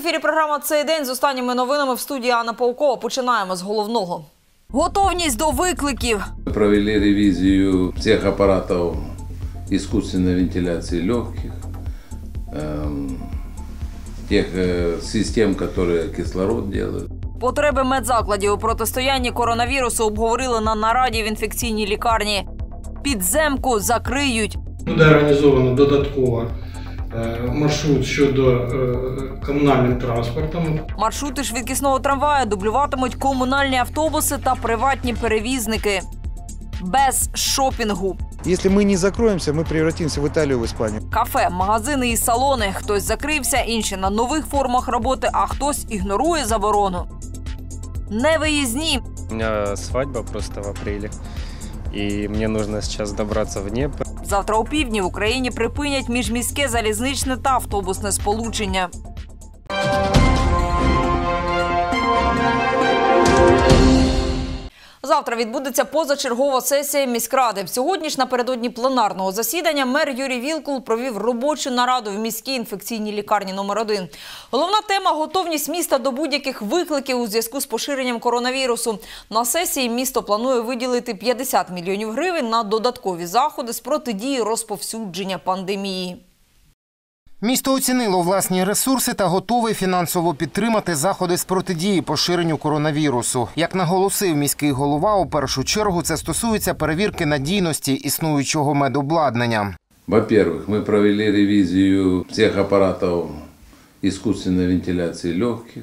ефірі програма «Цей день» з останніми новинами в студії Анна Паукова. Починаємо з головного. Готовність до викликів. Провели ревізію всіх апаратів искусственной вентиляции легких, тех систем, которые кислород делают. Потреби медзакладів у протистоянні коронавірусу обговорили на нараді в інфекційній лікарні. Підземку закриють. Буде організовано додатково маршрут щодо комунальним транспортом. Маршрути швидкісного трамваю дублюватимуть комунальні автобуси та приватні перевізники. Без шопінгу. Если мы не закроемся, мы превратимся в Италию, в Испанию. Кафе, магазини і салони. Хтось закрився, інші на нових формах роботи, а хтось ігнорує заборону. Невиїзні. У меня свадьба просто в апреле, и мне нужно сейчас добраться в Днепр. Завтра опівдні в Україні припинять міжміське залізничне та автобусне сполучення. Завтра відбудеться позачергова сесія міськради. Сьогодні ж напередодні пленарного засідання мер Юрій Вілкул провів робочу нараду в міській інфекційній лікарні номер 1. Головна тема – готовність міста до будь-яких викликів у зв'язку з поширенням коронавірусу. На сесії місто планує виділити 50 мільйонів гривень на додаткові заходи з протидії розповсюдження пандемії. Місто оцінило власні ресурси та готове фінансово підтримати заходи з протидії поширенню коронавірусу. Як наголосив міський голова, у першу чергу це стосується перевірки надійності існуючого медобладнання. Во-первых, мы провели ревизию всех аппаратов искусственной вентиляции легких,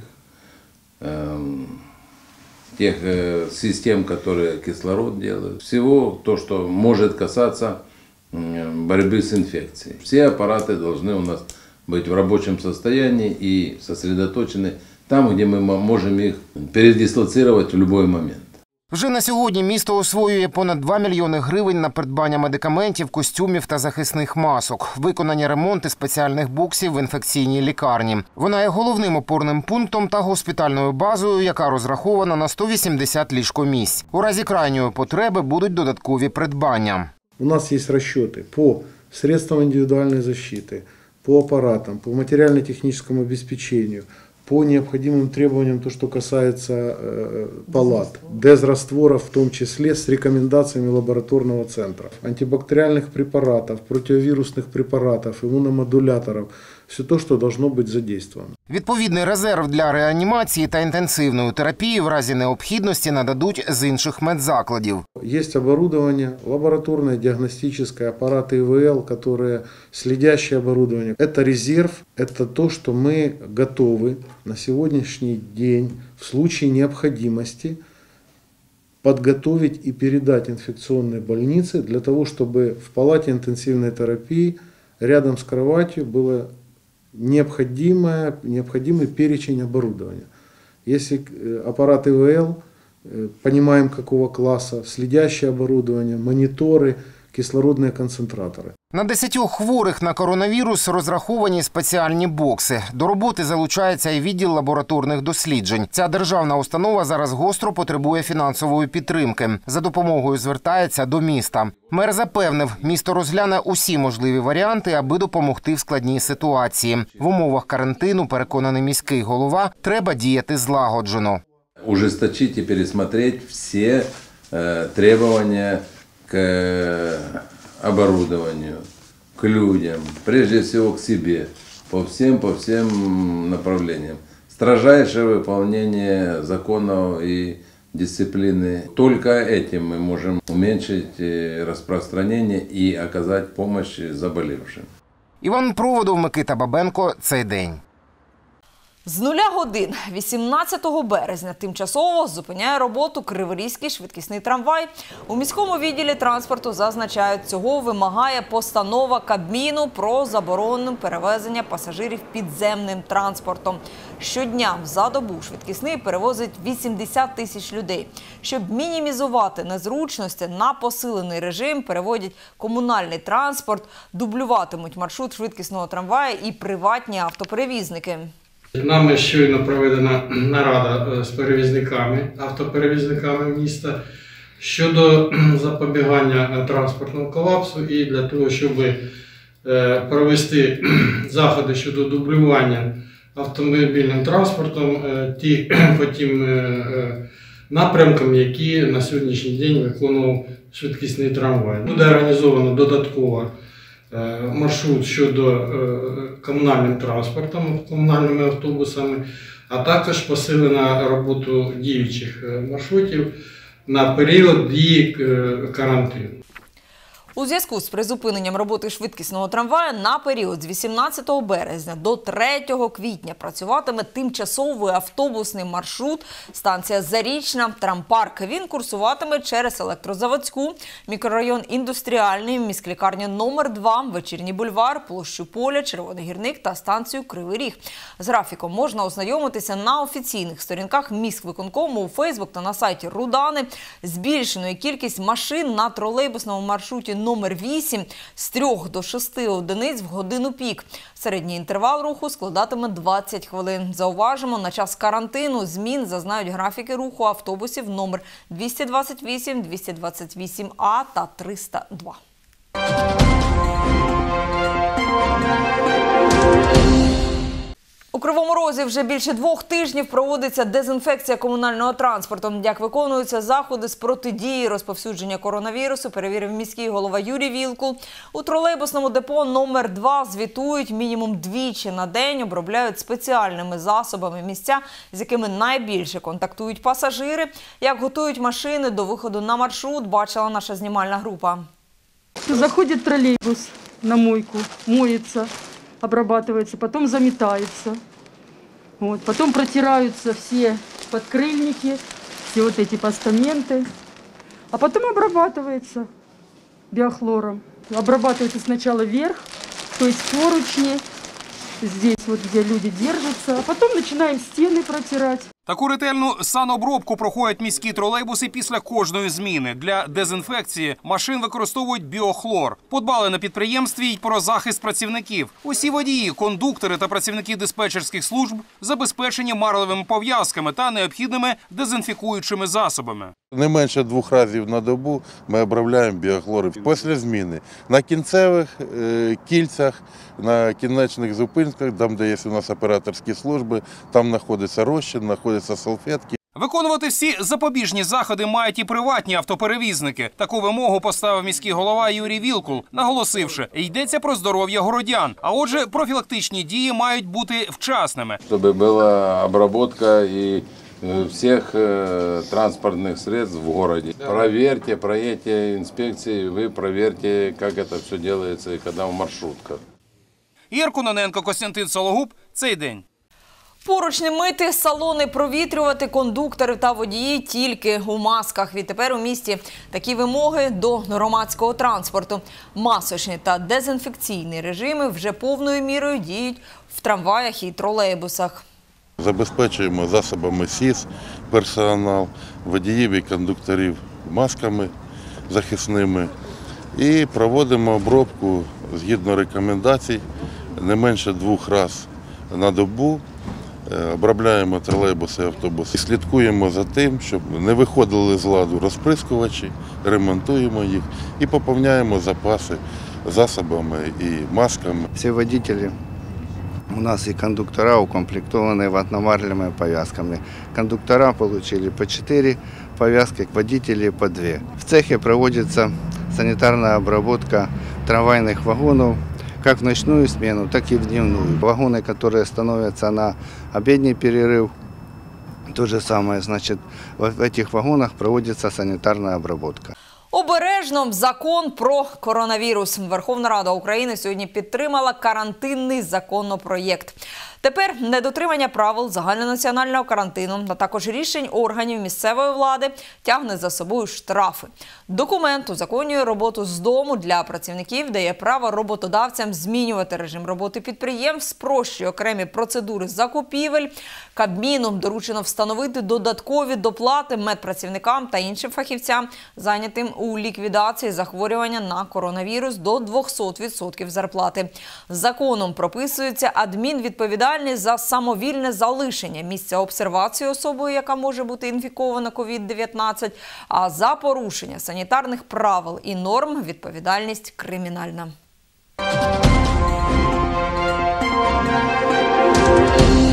тех систем, которые кислород делают, всего то, что может касаться борьбы с инфекцией. Все аппараты должны у нас быть в рабочем состоянии и сосредоточены там, где мы можем их передислоцировать в любой момент. Вже на сьогодні місто освоює понад 2 мільйони гривень на придбання медикаментів, костюмів та захисних масок, виконання ремонту спеціальних боксів в інфекційній лікарні. Вона є головним опорним пунктом та госпітальною базою, яка розрахована на 180 ліжкомісць. У разі крайньої потреби будуть додаткові придбання. У нас есть расчеты по средствам индивидуальной защиты, по аппаратам, по материально-техническому обеспечению, по необходимым требованиям, то, что касается палат, дезрастворов в том числе с рекомендациями лабораторного центра, антибактериальных препаратов, противовирусных препаратов, иммуномодуляторов, все то, что должно быть задействовано. Відповідний резерв для реанімації та інтенсивної терапії в разі необхідності нададуть з інших медзакладів. Есть оборудование, лабораторное, диагностическое, аппараты ИВЛ, которые следящее оборудование. Это резерв, это то, что мы готовы на сегодняшний день в случае необходимости подготовить и передать инфекционной больнице для того, чтобы в палате интенсивной терапии рядом с кроватью было необходимый перечень оборудования. Если аппарат ИВЛ, понимаем какого класса, следящее оборудование, мониторы, кислородные концентраторы. На 10 хворих на коронавірус розраховані спеціальні бокси. До роботи залучається і відділ лабораторних досліджень. Ця державна установа зараз гостро потребує фінансової підтримки. За допомогою звертається до міста. Мер запевнив, місто розгляне усі можливі варіанти, аби допомогти в складній ситуації. В умовах карантину, переконаний міський голова, треба діяти злагоджено. Ужесточить и пересмотреть все требования к оборудованию, к людям, прежде всего к себе, по всем направлениям. Строжайшее выполнение законов и дисциплины. Только этим мы можем уменьшить распространение и оказать помощь заболевшим. Іван Проводов, Микита Бабенко. Цей день. З 0 годин 18 березня тимчасово зупиняє роботу Криворізький швидкісний трамвай. У міському відділі транспорту зазначають, цього вимагає постанова Кабміну про заборону перевезення пасажирів підземним транспортом. Щодня за добу швидкісний перевозить 80 тисяч людей. Щоб мінімізувати незручності, на посилений режим переводять комунальний транспорт, дублюватимуть маршрут швидкісного трамваю і приватні автоперевізники. Нами щойно проведена нарада з перевізниками, автоперевізниками міста щодо запобігання транспортного колапсу і для того, щоб провести заходи щодо дублювання автомобільним транспортом по тим напрямкам, які на сьогоднішній день виконував швидкісний трамвай. Буде організовано додатково маршрут щодо комунальним транспортом, комунальними автобусами, а також посилена роботу діючих маршрутів на період дії карантину. У зв'язку з призупиненням роботи швидкісного трамваю на період з 18 березня до 3 квітня працюватиме тимчасовий автобусний маршрут станція Зарічна, Трампарк. Він курсуватиме через Електрозаводську, мікрорайон Індустріальний, міськлікарню номер 2, Вечірній бульвар, площу Поля, Червоний Гірник та станцію Кривий Ріг. З графіком можна ознайомитися на офіційних сторінках міськвиконкому у Фейсбук та на сайті Рудани. Збільшеною кількість машин на тролейбусному маршруті номер 8 з 3 до 6 одиниць в годину пік. Середній інтервал руху складатиме 20 хвилин. Зауважимо, на час карантину змін зазнають графіки руху автобусів номер 228, 228А та 302. У Кривому Розі вже більше 2 тижнів проводиться дезінфекція комунального транспорту. Як виконуються заходи з протидії розповсюдження коронавірусу, перевірив міський голова Юрій Вілкул. У тролейбусному депо номер 2 звітують мінімум 2 на день, обробляють спеціальними засобами місця, з якими найбільше контактують пасажири. Як готують машини до виходу на маршрут, бачила наша знімальна група. Заходит троллейбус на мойку, моется, обрабатывается, потом заметается. Вот, потом протираются все подкрыльники, все вот эти постаменты. А потом обрабатывается биохлором. Обрабатывается сначала вверх, то есть поручни, здесь вот где люди держатся, а потом начинаем стены протирать. Таку ретельну санобробку проходять міські тролейбуси після кожної зміни. Для дезінфекції машин використовують біохлор. Подбали на підприємстві й про захист працівників. Усі водії, кондуктори та працівники диспетчерських служб забезпечені марлевими пов'язками та необхідними дезінфікуючими засобами. Не менше 2 разів на добу ми обробляємо біохлори після зміни. На кінцевих кільцях, на кінечних зупинках, там, де є у нас операторські служби, там знаходиться розчин, знаходяться салфетки. Виконувати всі запобіжні заходи мають і приватні автоперевізники. Таку вимогу поставив міський голова Юрій Вілкул, наголосивши, йдеться про здоров'я городян. А отже, профілактичні дії мають бути вчасними. Щоб була обробка і всех транспортных средств в городе. Проверьте, проедьте инспекции, вы проверьте, как это все делается и когда в маршрутках. Ігор Кононенко, Костянтин Сологуб. Цей день. Поручні мити, салони провітрювати, кондуктори та водії тільки у масках. Відтепер у місті такі вимоги до громадського транспорту. Масочні та дезінфекційні режими вже повною мірою діють в трамваях і тролейбусах. Забезпечуємо засобами СІС персонал, водіїв і кондукторів масками захисними і проводимо обробку згідно рекомендацій не менше 2 разів на добу. Обробляємо тролейбуси і автобуси. Слідкуємо за тим, щоб не виходили з ладу розприскувачі, ремонтуємо їх і поповняємо запаси засобами і масками. Всі водії у нас и кондуктора укомплектованы ватно-марлевыми повязками. Кондуктора получили по 4 повязки, водители по 2. В цехе проводится санитарная обработка трамвайных вагонов как в ночную смену, так и в дневную. Вагоны, которые становятся на обеденный перерыв, то же самое, значит, в этих вагонах проводится санитарная обработка. Обережно закон про коронавірус. Верховна Рада України сьогодні підтримала карантинний законопроєкт. Тепер недотримання правил загальнонаціонального карантину, а також рішень органів місцевої влади тягне за собою штрафи. Документ узаконює роботу з дому для працівників, дає право роботодавцям змінювати режим роботи підприємств, спрощує окремі процедури закупівель. Кабміну доручено встановити додаткові доплати медпрацівникам та іншим фахівцям, зайнятим у ліквідації захворювання на коронавірус до 200% зарплати. Законом прописується адмінвідповідальність за самовільне залишення місця обсервації особою, яка може бути інфікована COVID-19, а за порушення санітарних правил і норм відповідальність кримінальна.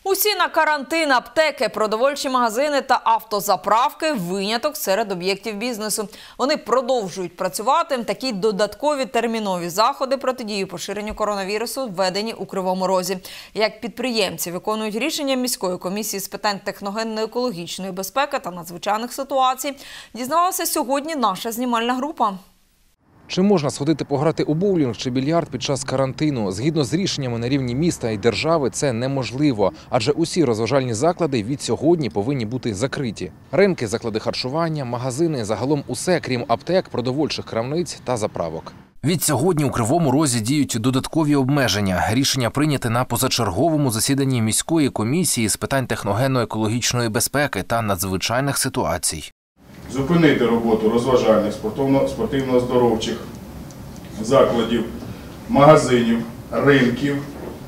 Усі на карантин, аптеки, продовольчі магазини та автозаправки – виняток серед об'єктів бізнесу. Вони продовжують працювати. Такі додаткові термінові заходи протидії поширенню коронавірусу введені у Кривому Розі. Як підприємці виконують рішення міської комісії з питань техногенно-екологічної безпеки та надзвичайних ситуацій, дізнавалася сьогодні наша знімальна група. Чи можна сходити пограти у боулінг чи більярд під час карантину? Згідно з рішеннями на рівні міста і держави, це неможливо. Адже усі розважальні заклади від сьогодні повинні бути закриті. Ринки, заклади харчування, магазини – загалом усе, крім аптек, продовольчих крамниць та заправок. Від сьогодні у Кривому Розі діють додаткові обмеження. Рішення прийняте на позачерговому засіданні міської комісії з питань техногенно-екологічної безпеки та надзвичайних ситуацій. Зупинити роботу розважальних, спортивно-оздоровчих закладів, магазинів, ринків,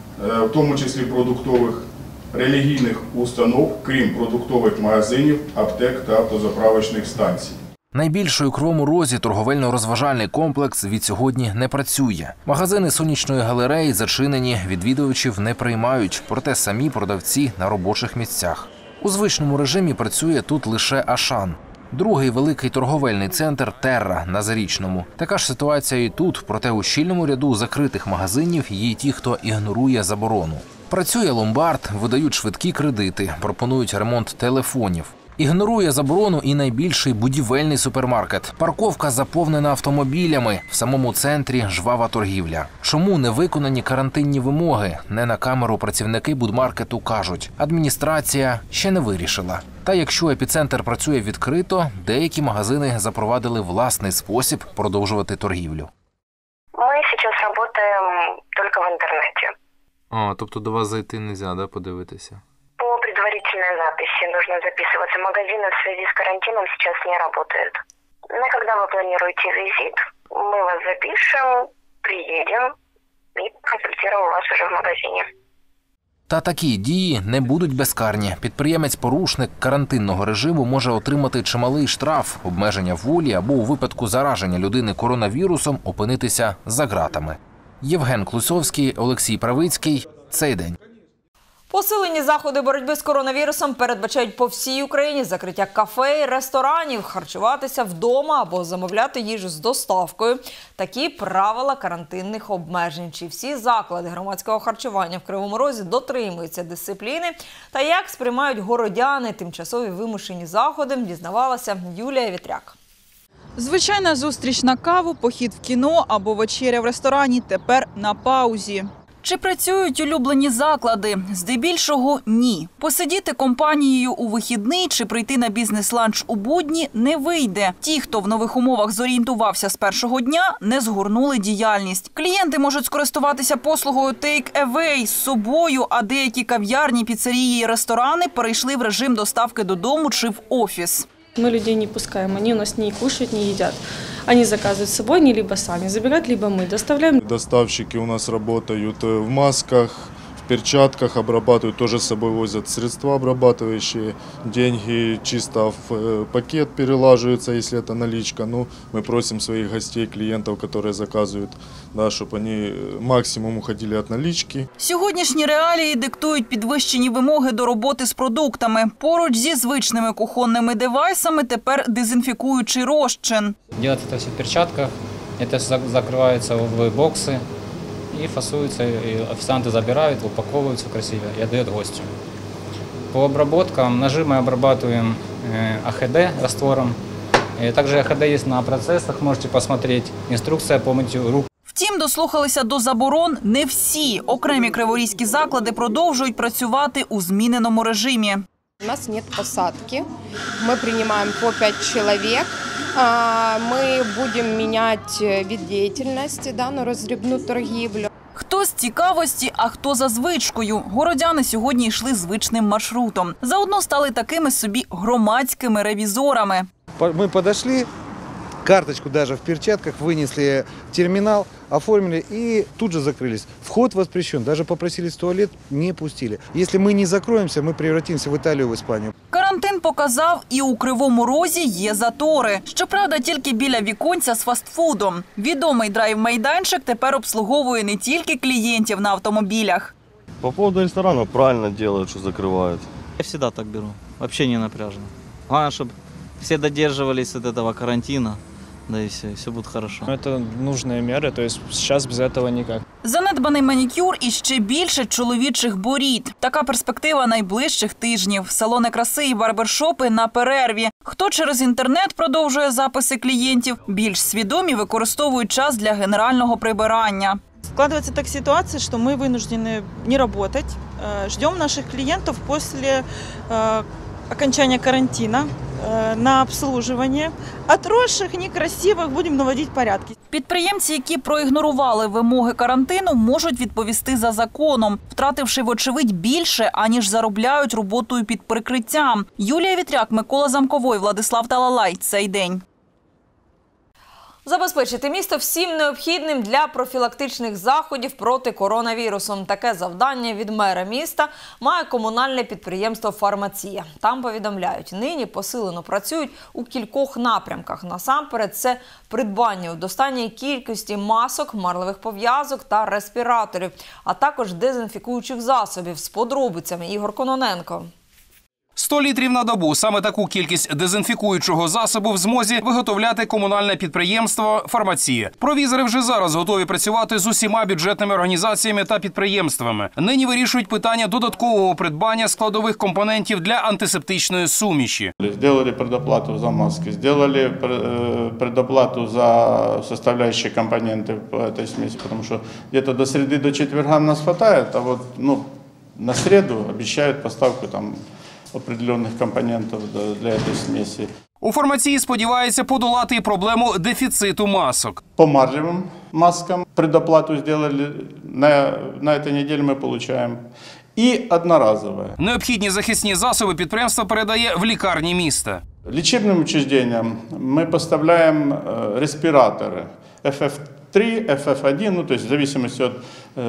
в тому числі продуктових, релігійних установ, крім продуктових магазинів, аптек та автозаправочних станцій. Найбільший у Кривому Розі торговельно-розважальний комплекс від сьогодні не працює. Магазини сонячної галереї зачинені, відвідувачів не приймають, проте самі продавці на робочих місцях. У звичному режимі працює тут лише Ашан. Другий великий торговельний центр «Терра» на Зарічному. Така ж ситуація і тут, проте у щільному ряду закритих магазинів є й ті, хто ігнорує заборону. Працює ломбард, видають швидкі кредити, пропонують ремонт телефонів. Ігнорує заборону і найбільший будівельний супермаркет. Парковка заповнена автомобілями, в самому центрі жвава торгівля. Чому не виконані карантинні вимоги? Не на камеру працівники будмаркету кажуть. Адміністрація ще не вирішила. Та якщо епіцентр працює відкрито, деякі магазини запровадили власний спосіб продовжувати торгівлю. Ми зараз працюємо тільки в інтернеті. Тобто до вас зайти не можна, да, подивитися? По предварительной записи нужно записываться. Магазины в связи с карантином сейчас не работают. Но когда вы планируете визит, мы вас запишем, приедем и консультируем вас уже в магазине. Та такі дії не будуть безкарні. Підприємець-порушник карантинного режиму може отримати чималий штраф, обмеження волі або у випадку зараження людини коронавірусом опинитися за ґратами. Євген Клусовський, Олексій Правицький. Цей день. Посилені заходи боротьби з коронавірусом передбачають по всій Україні закриття кафе і ресторанів, харчуватися вдома або замовляти їжу з доставкою. Такі правила карантинних обмежень. Чи всі заклади громадського харчування в Кривому Розі дотримуються дисципліни та як сприймають городяни тимчасові вимушені заходи, дізнавалася Юлія Вітряк. Звичайна зустріч на каву, похід в кіно або вечеря в ресторані тепер на паузі. Чи працюють улюблені заклади? Здебільшого – ні. Посидіти компанією у вихідний чи прийти на бізнес-ланч у будні не вийде. Ті, хто в нових умовах зорієнтувався з першого дня, не згорнули діяльність. Клієнти можуть скористуватися послугою take-away з собою, а деякі кав'ярні, піцерії і ресторани перейшли в режим доставки додому чи в офіс. Мы людей не пускаем, они у нас не кушают, не едят. Они заказывают с собой, они либо сами забирают, либо мы доставляем. Доставщики у нас работают в масках, в перчатках, обрабатывают, тоже с собой возят средства обрабатывающие. Деньги чисто в пакет перелаживаются, если это наличка. Ну, мы просим своих гостей, клиентов, которые заказывают, да, чтобы они максимум уходили от налички. Сьогоднішні реалії диктують підвищені вимоги до роботи з продуктами. Поруч зі звичними кухонними девайсами тепер дезінфікуючий розчин. Делать это все в перчатках, это закрывается в боксы и фасуется, и официанты забирают, упаковываются красиво и отдают гостю. По обработкам ножи мы обрабатываем АХД раствором. Также АХД есть на процессах, можете посмотреть. Инструкция по мытью рук. Втім, дослухалися до заборон не всі. Окремі криворізькі заклади продовжують працювати у зміненому режимі. У нас нет посадки, мы принимаем по 5 человек. Мы будем менять вид деятельности, да, на роздрібну торгівлю. Хто з цікавості, а хто за звичкою. Городяни сьогодні йшли звичним маршрутом. Заодно стали такими собі громадськими ревізорами. Мы подошли, карточку даже в перчатках вынесли в терминал, оформили и тут же закрылись. Вход воспрещен, даже попросились в туалет, не пустили. Если мы не закроемся, мы превратимся в Италию, в Испанию. Карантин показав, і у Кривому Розі є затори. Щоправда, тільки біля віконця з фастфудом. Відомий драйв-майданчик тепер обслуговує не тільки клієнтів на автомобілях. По поводу ресторанов правильно делают, что закрывают. Я всегда так беру, вообще не напряжно. Главное, чтобы все додерживались от этого карантина, да и все будет хорошо. Это нужные меры, то есть сейчас без этого никак. Занедбаний манікюр і ще більше чоловічих борід. Така перспектива найближчих тижнів. Салони краси і барбершопи на перерві. Хто через інтернет продовжує записи клієнтів, більш свідомі використовують час для генерального прибирання. Складывается так ситуация, что мы вынуждены не работать. Ждем наших клиентов после окончания карантина на обслуживание. Отросших, некрасивых будем наводить порядки. Підприємці, які проігнорували вимоги карантину, можуть відповісти за законом, втративши, вочевидь, більше, аніж заробляють роботою під прикриттям. Юлія Вітряк, Микола Замковой, Владислав Талалай. Цей день. Забезпечити місто всім необхідним для профілактичних заходів проти коронавірусу. Таке завдання від мера міста має комунальне підприємство «Фармація». Там повідомляють, нині посилено працюють у кількох напрямках. Насамперед, це придбання у достатній кількості масок, марлевих пов'язок та респіраторів, а також дезінфікуючих засобів. З подробицями Ігор Кононенко. 100 літрів на добу – саме таку кількість дезінфікуючого засобу в змозі виготовляти комунальне підприємство «Фармація». Провізори вже зараз готові працювати з усіма бюджетними організаціями та підприємствами. Нині вирішують питання додаткового придбання складових компонентів для антисептичної суміші. Сделали предоплату за маски, сделали предоплату за составляющие компоненты по этой смеси, потому что где-то до среды, до четверга нас хватает, а вот на среду обещают поставку определенных компонентов для этой смеси. У «Фармації» сподіваються подолати і проблему дефіциту масок. По марлевым маскам предоплату сделали, на этой неделе мы получаем. И одноразовое. Необхідні захисні засоби підприємство передає в лікарні міста. Лечебным учреждениям мы поставляем респираторы FF3, FF1, то есть в зависимости от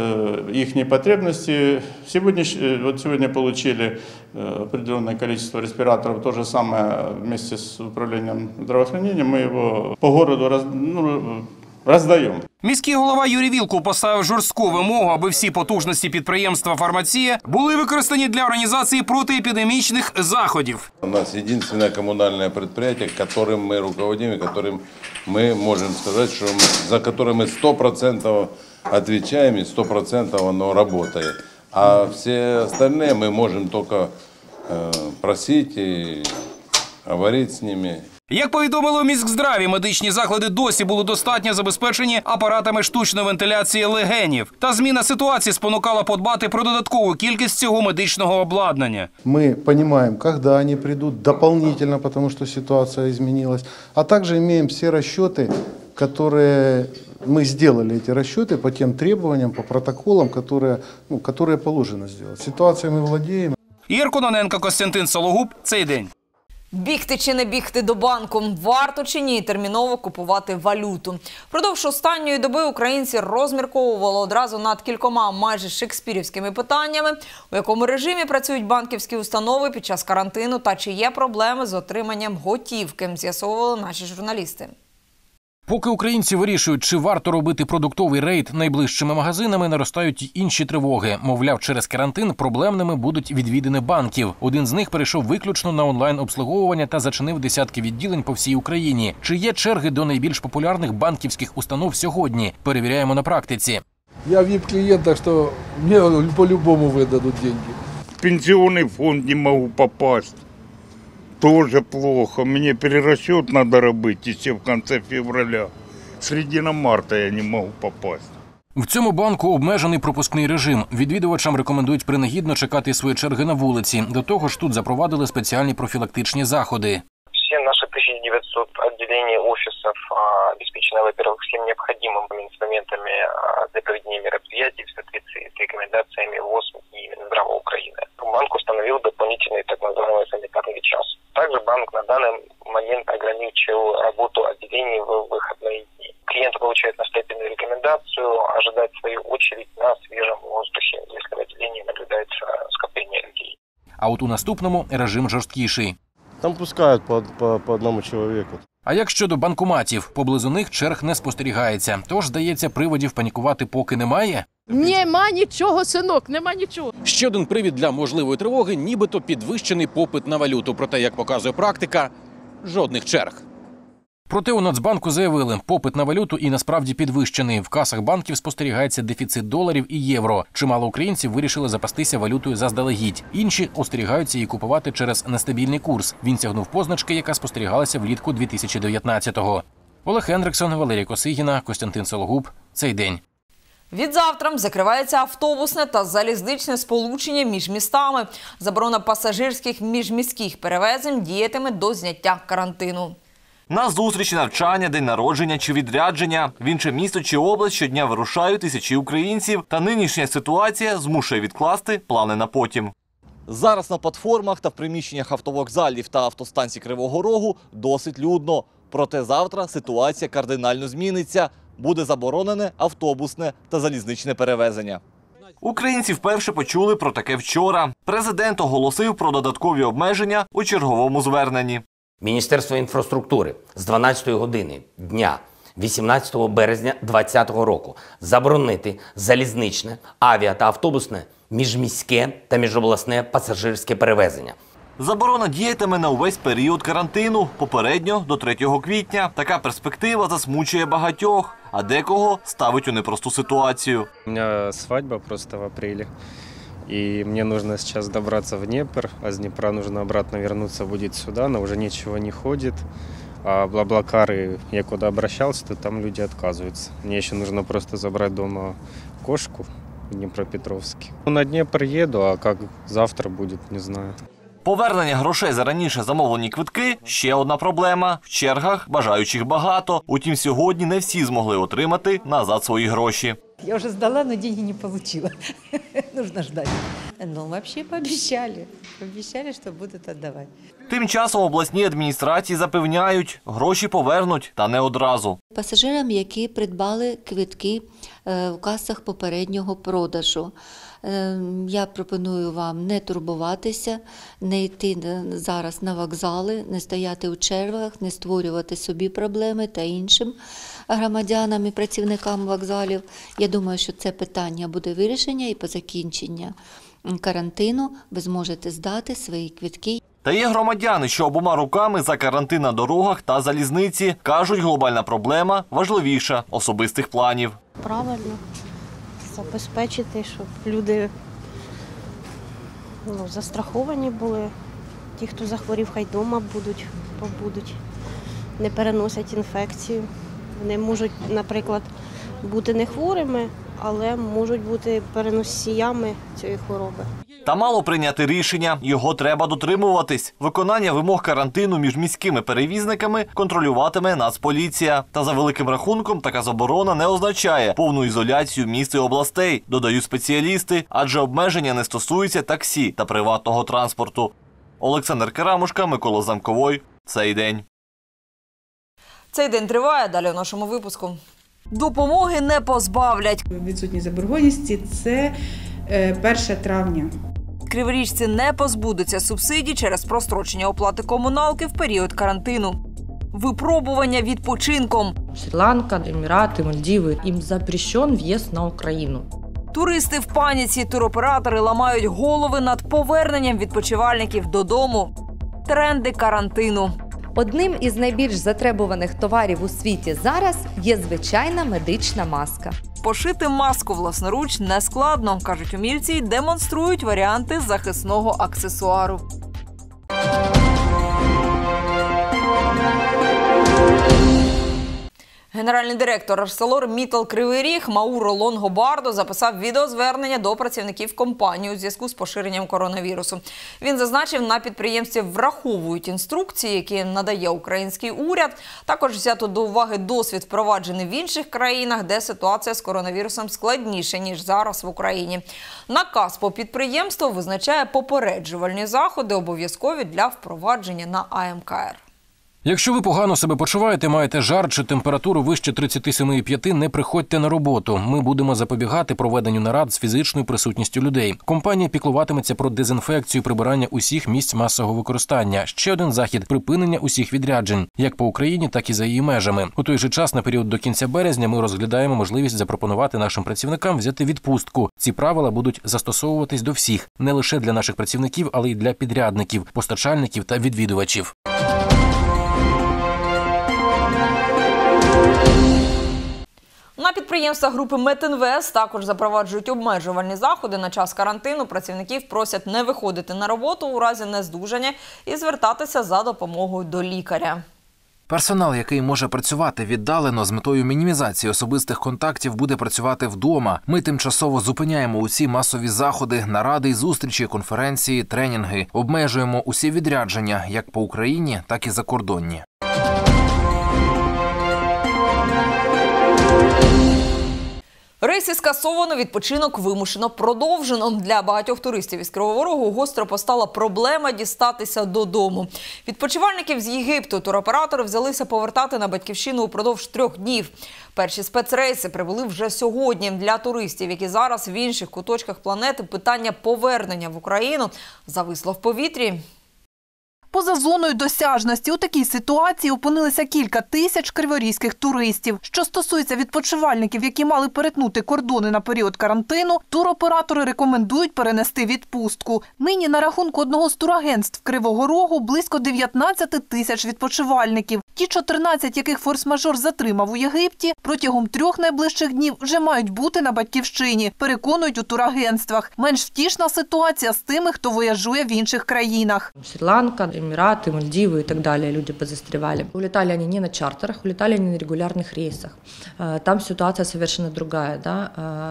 их потребностей. Сегодня получили определенное количество респираторов, то же самое вместе с управлением здравоохранения, мы его по городу роздаємо. Міський голова Юрій Вілкул поставив жорстку вимогу, аби всі потужності підприємства «Фармація» були використані для організації протиепідемічних заходів. У нас єдине комунальне підприємство, яким ми руководимо, яким ми можемо сказати, що за яким ми 100% відповідаємо і 100% воно працює. А всі остальні ми можемо тільки просити і говорити з ними. Як повідомили у Міськздраві, медичні заклади досі були достатньо забезпечені апаратами штучної вентиляції легенів. Та зміна ситуації спонукала подбати про додаткову кількість цього медичного обладнання. Мы понимаем, когда они придут дополнительно, потому что ситуация изменилась. А также имеем все расчеты, которые мы сделали, эти расчеты по тем требованиям, по протоколам, которые положено сделать. Ситуацией мы владеем. Ігор Кононенко, Костянтин Сологуб. Цей день. Бігти чи не бігти до банку? Варто чи ні терміново купувати валюту? Впродовж останньої доби українці розмірковували одразу над кількома майже шекспірівськими питаннями, у якому режимі працюють банківські установи під час карантину та чи є проблеми з отриманням готівки, з'ясовували наші журналісти. Поки українці вирішують, чи варто робити продуктовий рейд найближчими магазинами, наростають й інші тривоги. Мовляв, через карантин проблемними будуть відвідини банків. Один з них перейшов виключно на онлайн-обслуговування та зачинив десятки відділень по всій Україні. Чи є черги до найбільш популярних банківських установ сьогодні? Перевіряємо на практиці. Я VIP-клиент, так что мне по-любому выдадут деньги. В пенсионный фонд не могу попасть. Тоже плохо. Мне перерасчет надо робить еще в конце февраля. Середина марта я не могу попасть. В цьому банку обмежений пропускний режим. Відвідувачам рекомендують принагідно чекати свої черги на вулиці. До того ж, тут запровадили спеціальні профілактичні заходи. Все наши 1900 отделений офисов обеспечены, во-первых, всем необходимыми инструментами для проведения мероприятий в соответствии с рекомендациями ВОЗ и Минздрава Украины. Банк установил дополнительный так называемый санитарный час. Также банк на данный момент ограничил работу отделений в выходные дни. Клиенты получают настоятельную рекомендацию ожидать свою очередь на свежем воздухе, если в отделении наблюдается скопление людей. А от у наступному режим жорсткіший. Там пускають по одному чоловіку. А як щодо банкоматів? Поблизу них черг не спостерігається. Тож, здається, приводів панікувати поки немає. Нема нічого, синок, нема нічого. Ще один привід для можливої тривоги – нібито підвищений попит на валюту. Проте, як показує практика, жодних черг. Проте у Нацбанку заявили, попит на валюту і насправді підвищений. В касах банків спостерігається дефіцит доларів і євро. Чимало українців вирішили запастися валютою заздалегідь. Інші остерігаються її купувати через нестабільний курс. Він сягнув позначки, яка спостерігалася влітку 2019-го. Олег Хендриксон, Валерій Косигіна, Костянтин Сологуб. Цей день. Відзавтра закривається автобусне та залізничне сполучення між містами. Заборона пасажирських міжміських перевезень діятиме до зняття карантину. На зустрічі, навчання, день народження чи відрядження в інше місто чи область щодня вирушають тисячі українців. Та нинішня ситуація змушує відкласти плани на потім. Зараз на платформах та в приміщеннях автовокзалів та автостанцій Кривого Рогу досить людно. Проте завтра ситуація кардинально зміниться. Буде заборонене автобусне та залізничне перевезення. Українці вперше почули про таке вчора. Президент оголосив про додаткові обмеження у черговому зверненні. Міністерство інфраструктури з 12 години дня 18 березня 2020 року заборонити залізничне, авіа та автобусне, міжміське та міжобласне пасажирське перевезення. Заборона діятиме на увесь період карантину, попередньо до 3 квітня. Така перспектива засмучує багатьох, а декого ставить у непросту ситуацію. У меня свадьба просто в апреле, и мне нужно сейчас добраться в Днепр, а с Днепра нужно обратно вернуться будет сюда, но уже ничего не ходит. А Блаблакары, я куда обращался, то там люди отказываются. Мне еще нужно просто забрать дома кошку в Днепропетровске. На Днепр еду, а как завтра будет, не знаю. Повернення грошей за раніше замовлені квитки – ще одна проблема. В чергах бажаючих багато. Утім, сьогодні не всі змогли отримати назад свої гроші. Я уже сдала, но деньги не получила. Нужно ждать. Но вообще пообещали. Пообещали, что будут отдавать. Тим часом обласні адміністрації запевняють, гроші повернуть, та не одразу. Пасажирам, які придбали квитки в касах попереднього продажу, я пропоную вам не турбуватися, не йти зараз на вокзали, не стояти у чергах, не створювати собі проблеми та іншим громадянам і працівникам вокзалів. Я думаю, що це питання буде вирішення і по закінченню карантину ви зможете здати свої квитки. Та є громадяни, що обома руками за карантин на дорогах та залізниці. Кажуть, глобальна проблема важливіша особистих планів. Правильно забезпечити, щоб люди застраховані були. Ті, хто захворів, хай вдома побудуть, не переносять інфекцію. Вони можуть, наприклад, бути не хворими, але можуть бути переносіями цієї хвороби. Та мало прийняти рішення, його треба дотримуватись. Виконання вимог карантину між міськими перевізниками контролюватиме Нацполіція. Та за великим рахунком така заборона не означає повну ізоляцію міст і областей, додають спеціалісти, адже обмеження не стосуються таксі та приватного транспорту. Олександр Карамушка, Микола Замковой. Цей день. Цей день триває. Далі у нашому випуску. Допомоги не позбавлять. Відсутність заборгованості – це 1 травня. Криворіжці не позбудуться субсидій через прострочення оплати комуналки в період карантину. Випробування відпочинком. Шрі-Ланка, Емірати, Мальдіви. Їм запрещен в'їзд на Україну. Туристи в паніці, туроператори ламають голови над поверненням відпочивальників додому. Тренди карантину. Одним із найбільш затребуваних товарів у світі зараз є звичайна медична маска. Пошити маску власноруч нескладно, кажуть умільці, й демонструють варіанти захисного аксесуару. Генеральний директор ArcelorMittal Кривий Ріг Мауро Лонгобардо записав відеозвернення до працівників компанії у зв'язку з поширенням коронавірусу. Він зазначив, на підприємстві враховують інструкції, які надає український уряд. Також взято до уваги досвід, впроваджений в інших країнах, де ситуація з коронавірусом складніша, ніж зараз в Україні. Наказ по підприємству визначає попереджувальні заходи, обов'язкові для впровадження на АМКР. Якщо ви погано себе почуваєте, маєте жар чи температуру вище 37,5, не приходьте на роботу. Ми будемо запобігати проведенню нарад з фізичною присутністю людей. Компанія піклуватиметься про дезінфекцію і прибирання усіх місць масового використання. Ще один захід – припинення усіх відряджень, як по Україні, так і за її межами. У той же час, на період до кінця березня, ми розглядаємо можливість запропонувати нашим працівникам взяти відпустку. Ці правила будуть застосовуватись до всіх, не лише для наших працівників, але й для підрядників, постачальників та відвідувачів. На підприємствах групи Метінвест також запроваджують обмежувальні заходи. На час карантину працівників просять не виходити на роботу у разі нездужання і звертатися за допомогою до лікаря. Персонал, який може працювати віддалено з метою мінімізації особистих контактів, буде працювати вдома. Ми тимчасово зупиняємо усі масові заходи, наради й зустрічі, конференції, тренінги. Обмежуємо усі відрядження, як по Україні, так і закордонні. Рейси скасовано, відпочинок вимушено продовжено. Для багатьох туристів із Кривого Рогу гостро постала проблема дістатися додому. Відпочивальників з Єгипту туроператори взялися повертати на батьківщину упродовж 3 днів. Перші спецрейси прибули вже сьогодні. Для туристів, які зараз в інших куточках планети, питання повернення в Україну зависло в повітрі. Поза зоною досяжності у такій ситуації опинилися кілька тисяч криворізьких туристів. Що стосується відпочивальників, які мали перетнути кордони на період карантину, туроператори рекомендують перенести відпустку. Нині на рахунку одного з турагентств Кривого Рогу близько 19 тисяч відпочивальників. Ті 14, яких форс-мажор затримав у Єгипті, протягом 3 найближчих днів вже мають бути на батьківщині, переконують у турагентствах. Менш втішна ситуація з тими, хто вояжує в інших країнах. Шри-Ланка, Эмираты, Мальдивы и так далее люди позастревали. Улетали они не на чартерах, улетали они на регулярных рейсах. Там ситуация совершенно другая. Да?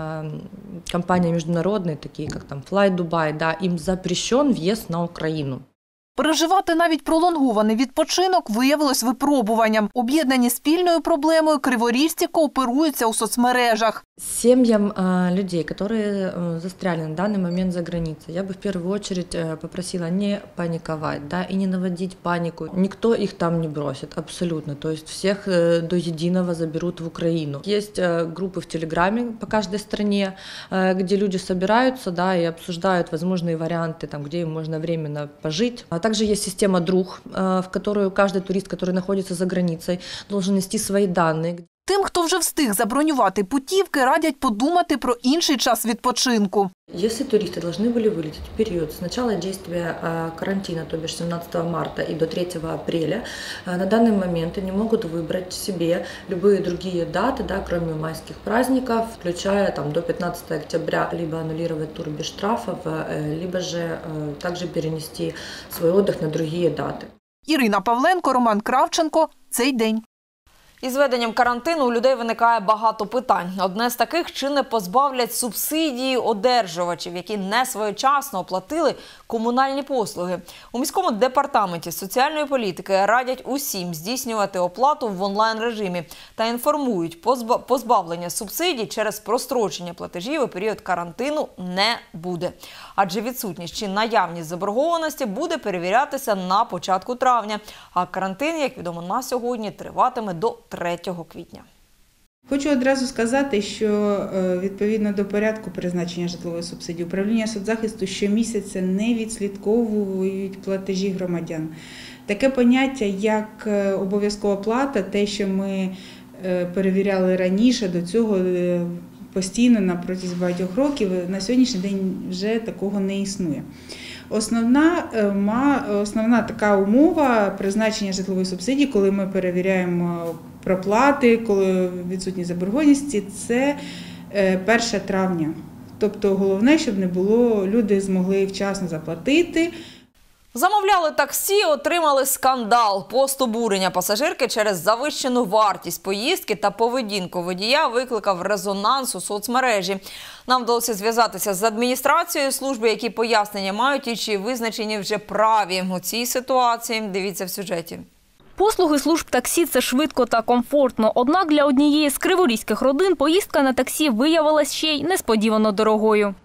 Компании международные, такие как там Fly Dubai, да, им запрещен въезд на Украину. Переживати навіть пролонгований відпочинок виявилось випробуванням. Об'єднані спільною проблемою, криворіжці кооперуються у соцмережах. Семьям людей, которые застряли на данный момент за границей, я бы в первую очередь попросила не паниковать, да, и не наводить панику. Никто их там не бросит, абсолютно. То есть всех до единого заберут в Украину. Есть группы в Телеграме по каждой стране, где люди собираются, да, и обсуждают возможные варианты, там, где им можно временно пожить. А также есть система «Друг», в которую каждый турист, который находится за границей, должен нести свои данные. Тим, хто вже встиг забронювати путівки, радять подумати про інший час відпочинку. Если туристы должны были вылететь в период с начала действия карантина, то бишь 17 марта и до 3 апреля, на данный момент они могут выбрать себе любые другие даты, да, кроме майских праздников, включая там, до 15 октября, либо аннулировать тур без штрафов, либо же также перенести свой отдых на другие даты. Ірина Павленко, Роман Кравченко. Цей день. Із введенням карантину у людей виникає багато питань. Одне з таких – чи не позбавлять субсидії одержувачів, які не своєчасно оплатили комунальні послуги. У міському департаменті соціальної політики радять усім здійснювати оплату в онлайн-режимі та інформують, позбавлення субсидій через прострочення платежів у період карантину не буде. Адже відсутність чи наявність заборгованості буде перевірятися на початку травня. А карантин, як відомо на сьогодні, триватиме до 3 квітня. Хочу одразу сказати, що відповідно до порядку призначення житлової субсидії управління соцзахисту щомісяця не відслідковують платежі громадян. Таке поняття, як обов'язкова плата, те, що ми перевіряли раніше, до цього постійно на протязі багатьох років, на сьогоднішній день вже такого не існує. Основна така умова призначення житлової субсидії, коли ми перевіряємо проплати, коли відсутні заборгованості, це 1 травня. Тобто головне, щоб не було, люди змогли вчасно заплатити. Замовляли таксі, отримали скандал. Пост обурення пасажирки через завищену вартість поїздки та поведінку водія викликав резонанс у соцмережі. Нам вдалося зв'язатися з адміністрацією служби, які пояснення мають і чи визначені вже праві у цій ситуації. Дивіться в сюжеті. Послуги служб таксі – це швидко та комфортно. Однак для однієї з криворізьких родин поїздка на таксі виявилась ще й несподівано дорогою.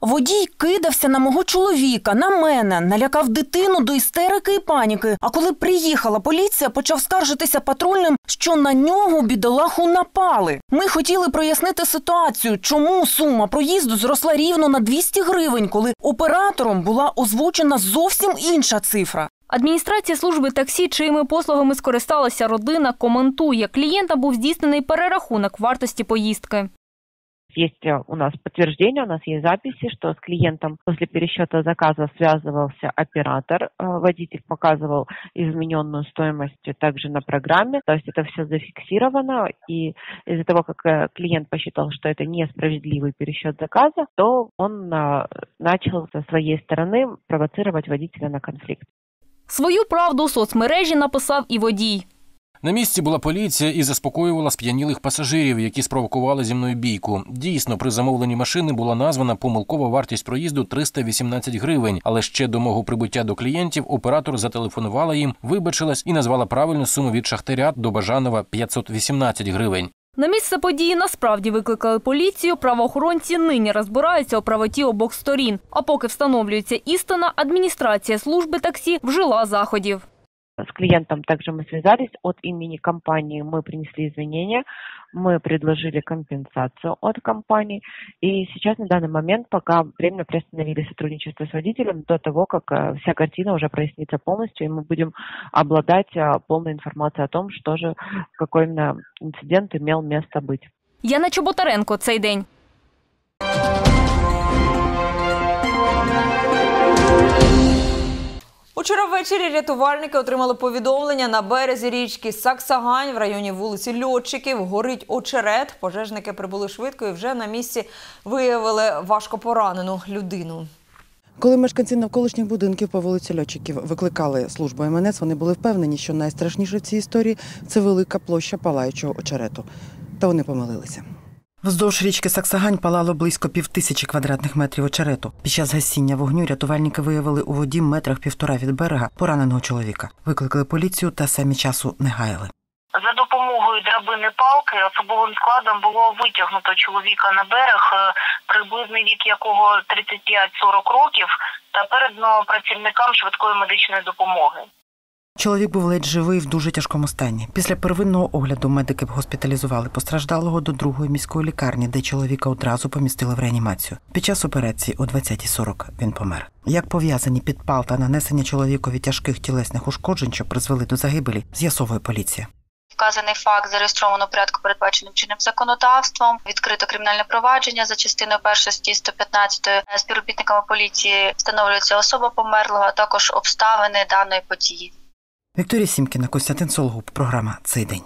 Водій кидався на мого чоловіка, на мене, налякав дитину до істерики і паніки. А коли приїхала поліція, почав скаржитися патрульним, що на нього, бідолаху, напали. Ми хотіли прояснити ситуацію, чому сума проїзду зросла рівно на 200 гривень, коли оператором була озвучена зовсім інша цифра. Адміністрація служби таксі, чиїми послугами скористалася родина, коментує, клієнта був здійснений перерахунок вартості поїздки. Есть у нас подтверждение, у нас есть записи, что с клиентом после пересчета заказа связывался оператор, водитель показывал измененную стоимость также на программе, то есть это все зафиксировано, и из-за того, как клиент посчитал, что это несправедливый пересчет заказа, то он начал со своей стороны провоцировать водителя на конфликт. Свою правду у соцмережі написав і водій. На місці була поліція і заспокоювала сп'янілих пасажирів, які спровокували зі мною бійку. Дійсно, при замовленні машини була названа помилкова вартість проїзду 318 гривень, але ще до мого прибуття до клієнтів оператор зателефонувала їм, вибачилась і назвала правильну суму від Шахтаря до Бажанова – 518 гривень. На місце події насправді викликали поліцію, правоохоронці нині розбираються у правоті обох сторін. А поки встановлюється істина, адміністрація служби таксі вжила заходів. С клиентом также мы связались, от имени компании мы принесли извинения, мы предложили компенсацию от компании. И сейчас на данный момент пока временно приостановили сотрудничество с водителем до того, как вся картина уже прояснится полностью, и мы будем обладать полной информацией о том, что же, какой именно инцидент имел место быть. Яна Чоботаренко, «Цей день». Учора ввечері рятувальники отримали повідомлення: на березі річки Саксагань в районі вулиці Льотчиків горить очерет. Пожежники прибули швидко і вже на місці виявили важкопоранену людину. Коли мешканці навколишніх будинків по вулиці Льотчиків викликали службу МНС, вони були впевнені, що найстрашніше в цій історії – це велика площа палаючого очерету. Та вони помилилися. Вздовж річки Саксагань палало близько 5000 квадратних метрів очерету. Під час гасіння вогню рятувальники виявили у воді метрах 1,5 від берега пораненого чоловіка. Викликали поліцію та самі часу не гаяли. За допомогою драбини палки особовим складом було витягнуто чоловіка на берег, приблизний вік якого 35-40 років, та передано працівникам швидкої медичної допомоги. Чоловік був ледь живий в дуже тяжкому стані. Після первинного огляду медики госпіталізували постраждалого до другої міської лікарні, де чоловіка одразу помістили в реанімацію. Під час операції о 20:40 він помер. Як пов'язані підпал та нанесення чоловікові тяжких тілесних ушкоджень, що призвели до загибелі, з'ясовує поліція. Вказаний факт зареєстровано у порядку, передбаченим чинним законодавством. Відкрито кримінальне провадження за частиною 1 статті 115. Співробітниками поліції встановлюється особа померлого, а також обставини даної події. Вікторія Сімкіна, Костянтин Сологуб. Програма «Цей день».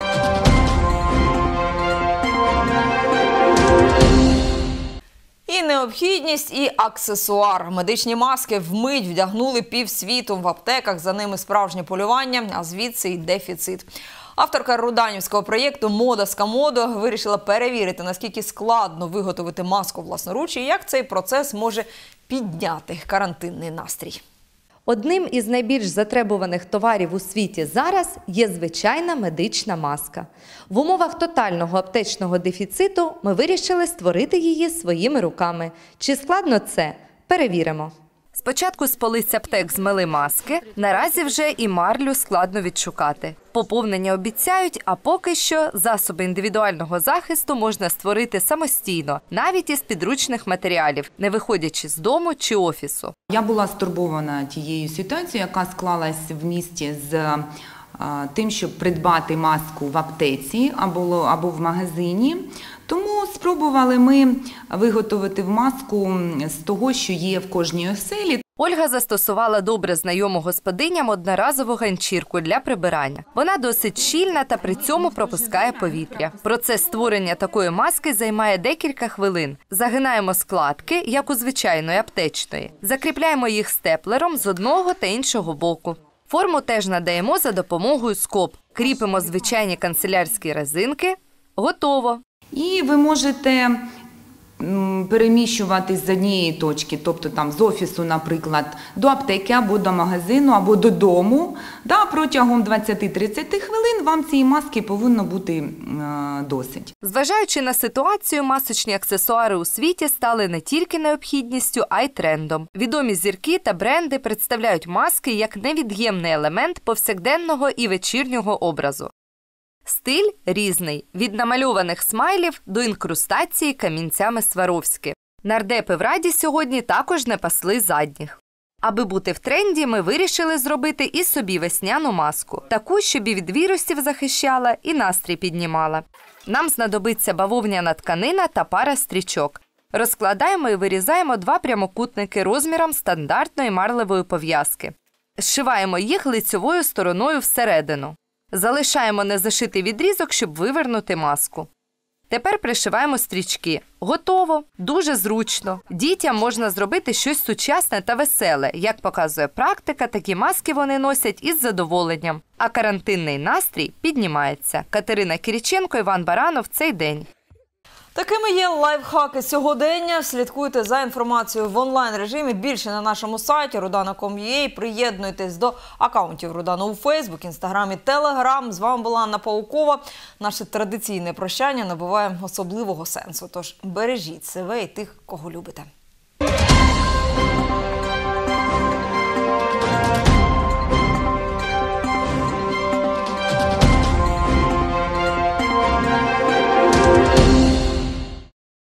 І необхідність, і аксесуар. Медичні маски вмить вдягнули півсвіту. В аптеках за ними справжнє полювання, а звідси й дефіцит. Авторка руданівського проєкту «Мода з комоду» вирішила перевірити, наскільки складно виготовити маску власноруч і як цей процес може підняти карантинний настрій. Одним із найбільш затребуваних товарів у світі зараз є звичайна медична маска. В умовах тотального аптечного дефіциту ми вирішили створити її своїми руками. Чи складно це? Перевіримо. Спочатку з полиць аптек змели маски, наразі вже і марлю складно відшукати. Поповнення обіцяють, а поки що засоби індивідуального захисту можна створити самостійно, навіть із підручних матеріалів, не виходячи з дому чи офісу. Я була стурбована тією ситуацією, яка склалась в місті з тим, щоб придбати маску в аптеці або в магазині. Тому спробували ми виготовити маску з того, що є в кожній оселі. Ольга застосувала добре знайому господиням одноразову ганчірку для прибирання. Вона досить щільна та при цьому пропускає повітря. Процес створення такої маски займає декілька хвилин. Загинаємо складки, як у звичайної аптечної. Закріпляємо їх степлером з одного та іншого боку. Форму теж надаємо за допомогою скоб. Кріпимо звичайні канцелярські резинки. Готово. І ви можете переміщуватись з однієї точки, тобто там з офісу, наприклад, до аптеки або до магазину, або додому, протягом 20-30 хвилин вам цієї маски повинно бути досить. Зважаючи на ситуацію, масочні аксесуари у світі стали не тільки необхідністю, а й трендом. Відомі зірки та бренди представляють маски як невід'ємний елемент повсякденного і вечірнього образу. Стиль різний – від намальованих смайлів до інкрустації камінцями Сваровські. Нардепи в Раді сьогодні також не пасли задніх. Аби бути в тренді, ми вирішили зробити і собі весняну маску. Таку, щоб і від вірусів захищала, і настрій піднімала. Нам знадобиться бавовняна тканина та пара стрічок. Розкладаємо і вирізаємо 2 прямокутники розміром стандартної марлевої пов'язки. Зшиваємо їх лицьовою стороною всередину. Залишаємо незашитий відрізок, щоб вивернути маску. Тепер пришиваємо стрічки. Готово! Дуже зручно. Дітям можна зробити щось сучасне та веселе. Як показує практика, такі маски вони носять із задоволенням. А карантинний настрій піднімається. Катерина Кириченко, Іван Баранов. Цей день. Такими є лайфхаки сьогодення. Слідкуйте за інформацією в онлайн-режимі. Більше на нашому сайті rudana.com.ua. Приєднуйтесь до акаунтів Рудана у Фейсбук, Інстаграмі, Телеграм. З вами була Анна Паукова. Наше традиційне прощання набуває особливого сенсу. Тож бережіть себе і тих, кого любите.